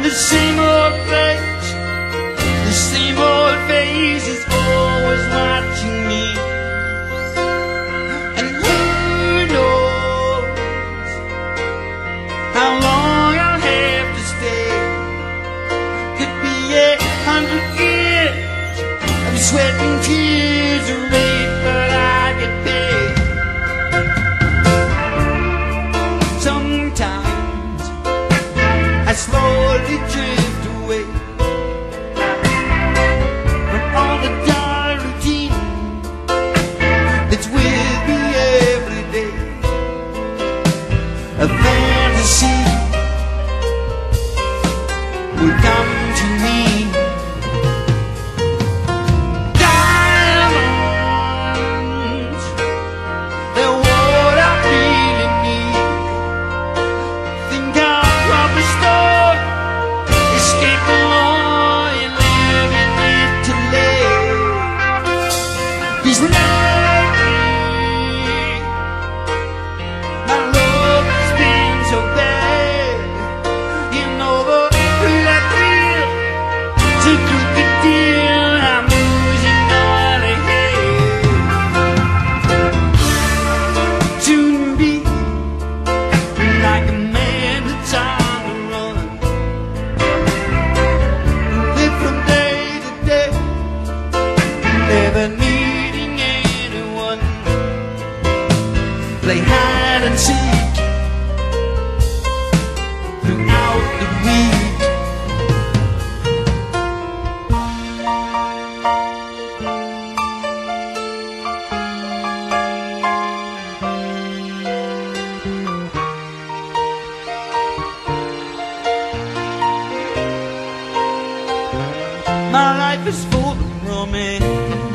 the same old place, the same old face is always watching me. And who knows how long I'll have to stay. Could be 100 years of sweat and tears of rain, but I get paid. Sometimes I slowly drift away from all the dull routine that's with me every day. A fantasy would come to me. Diamonds, they're what I really need. Think I'll probably start escape the law and live in Italy. 'Cause lately my love has been so bad. You know the thrill I feel to do the deal. I'm losing all ahead. Soon be like a man that's on the run, live from day to day, never needing anyone. Play hide and seek throughout the week. My life is full of romance.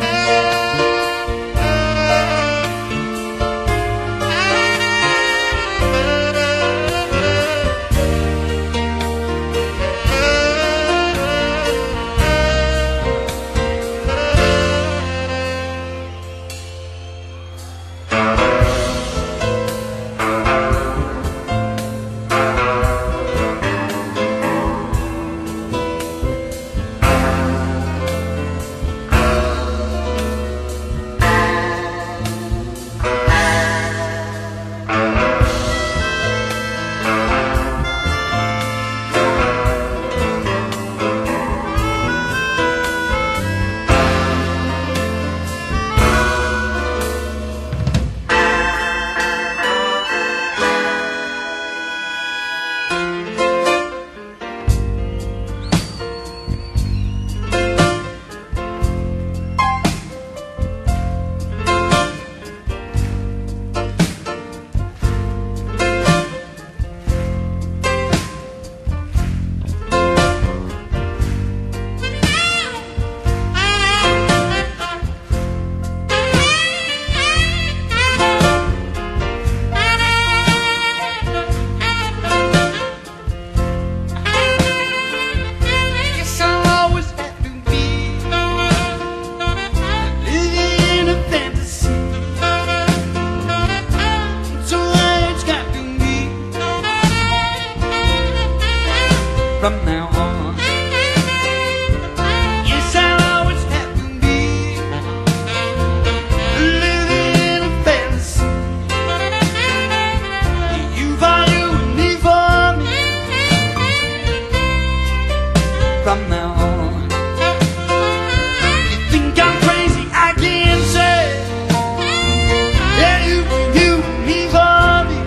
From now on, yes, I'll always have to be living in a fantasy. You for you and me for me. From now on, you think I'm crazy, I can't say. Yeah, you and me for me.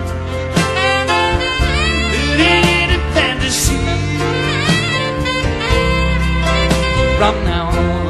Living in a fantasy. From now on.